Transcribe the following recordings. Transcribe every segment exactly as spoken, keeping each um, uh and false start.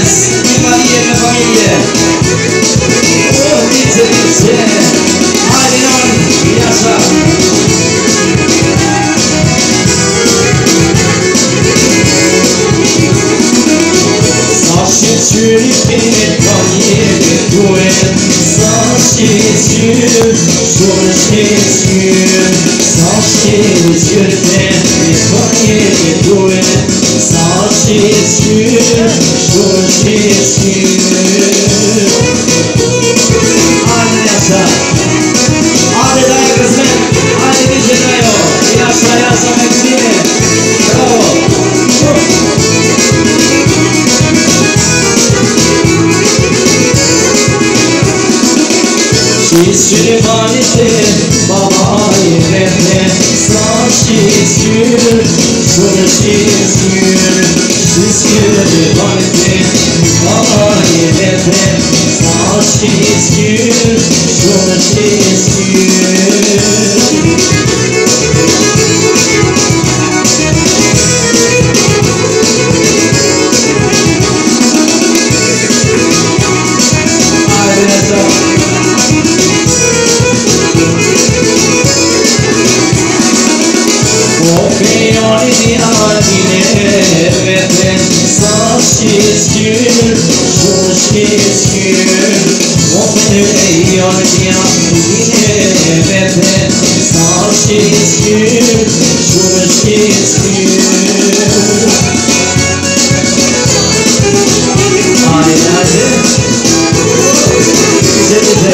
Dance, Marie pe familie. Oh, dice, dice. Hai din an, e așa. Sașițuri pe familie duet, sașițuri, sașițuri, sașițuri pe familie duet, sașițuri, sașițuri. Haide așa, haide dai Căsmen, haide dice Daio, e așa, e așa mai bine, bravo! Știți cine vanite, babaie vete, să știți cine, să știți cine. Știți cine vanite, babaie vete, să știți cine, să știți cine. Opinionii din tine vede, să știți cine, să știți cine. Opinionii din tine vede, să știți cine, să știți cine. Haide, haide! Dice, dice!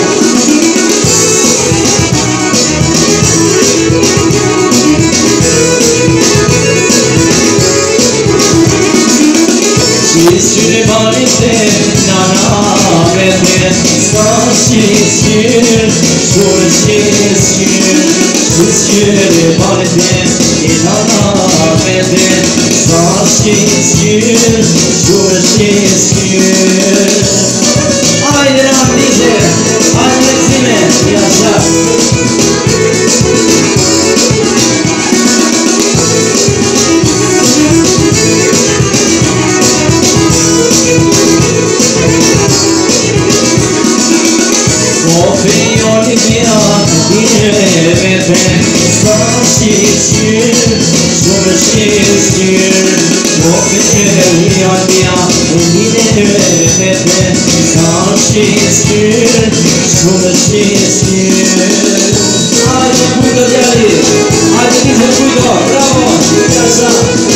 Știți cine vanite, na-na vede, să știți cine, să știți cine. Știți cine vanite, na-na vede, să știți cine, să știți cine. Haide, n-am dice, haide lățime, e așa. Opinionii din tine vede, să știți cine, să știți cine. Opinionii din tine vede, să știți cine, să știți cine. Haide, puită de ali, haide, dice puită, bravo, e așa.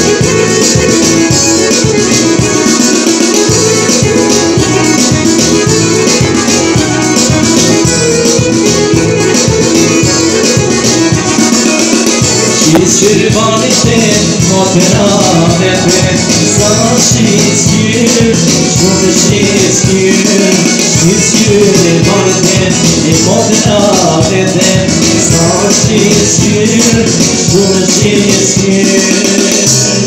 Știți cine vanite, motera vede, să știți cine, să știți cine. Știți cine vanite, motera vede, să știți cine, să știți cine.